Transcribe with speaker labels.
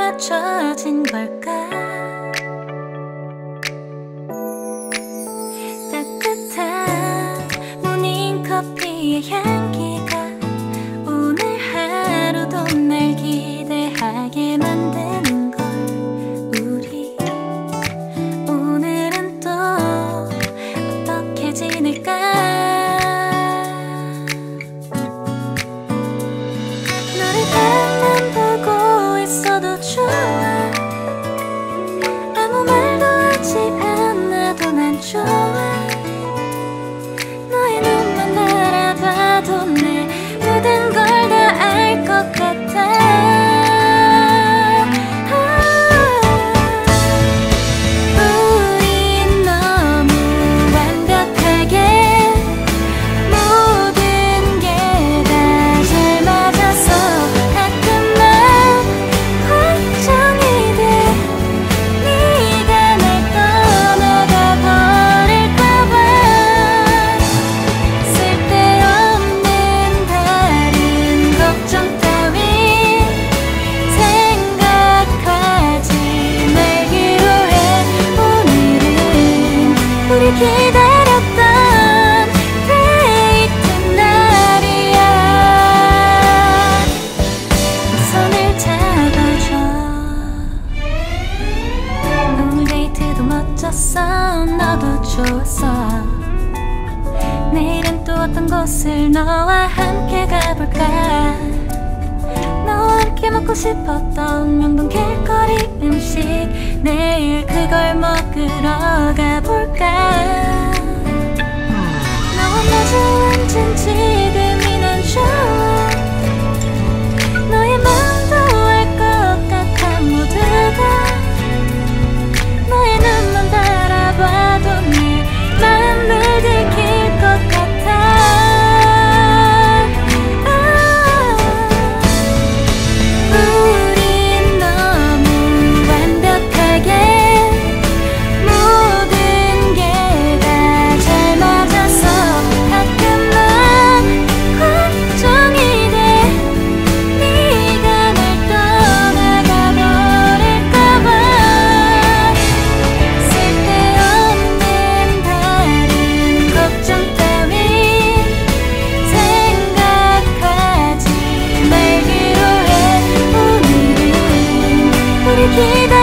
Speaker 1: 맞춰진 걸까? 따뜻한 모닝커피의 향기가 오늘 하루도 날 기대하게 만드는 걸. 우리 오늘은 또 어떻게 지낼까? 너를 가만 보고 있어도 좋아. 아무 말도 하지 않아도 난 좋아. 너의 눈만 바라봐도 내 모든 걸 다 알 것 같아. 우린 너무 완벽하게 모든 게 다 잘 맞아서 가끔 난 걱정이 돼. 네가 날 떠나가 버릴까봐. 쓸데없는 다른 걱정 따윈 생각하지 말기로 해. 오늘은 우리 기다렸던 데이트 날이야. 손을 잡아줘. 오늘 데이트도 멋졌어. 너도 좋았어. 내일은 또 어떤 곳을 너와 함께 가볼까? 너와 함께 먹고 싶었던 명동 길거리 음식, 내일 그걸 먹으러 가볼까? 너와 마주 앉은 지금이 난 좋아. 너의 마음도 알 것 같아. 모두가 너의 눈만 바라봐도 내 마음을 들킬 것 같아. 우린 너무 완벽하게 모든 게 다 잘 맞아서 가끔 난 걱정이 돼. 네가 날 떠나가 버릴까봐. 쓸데없는 다른 걱정 따윈 생각하지 말기로 해. 오늘은 우리 기다렸던